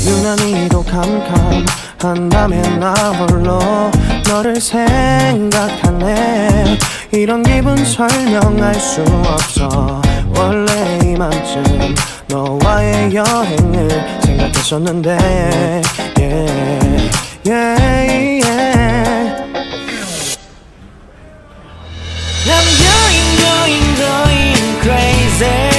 유난히도 캄캄한 밤에 나 홀로 너를 생각하네. 이런 기분 설명할 수 없어. 원래 이맘쯤 너와의 여행을 생각했었는데 yeah, yeah, yeah. I'm going crazy.